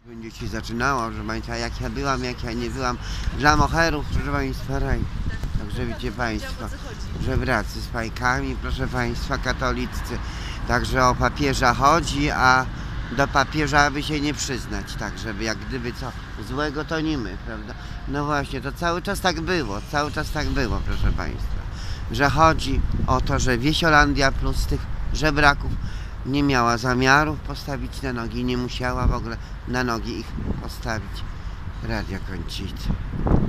Będzie się zaczynało, proszę Państwa, jak ja nie byłam, dla moherów, proszę Państwa, raj. Także widzicie Państwo, żebracy z fajkami, proszę Państwa, katoliccy. Także o papieża chodzi, a do papieża by się nie przyznać, tak, żeby jak gdyby co złego, to nie my, prawda? No właśnie, to cały czas tak było, proszę Państwa, że chodzi o to, że Wiesiolandia plus tych żebraków nie miała zamiarów postawić na nogi, nie musiała w ogóle na nogi ich postawić. Radio Kończycy.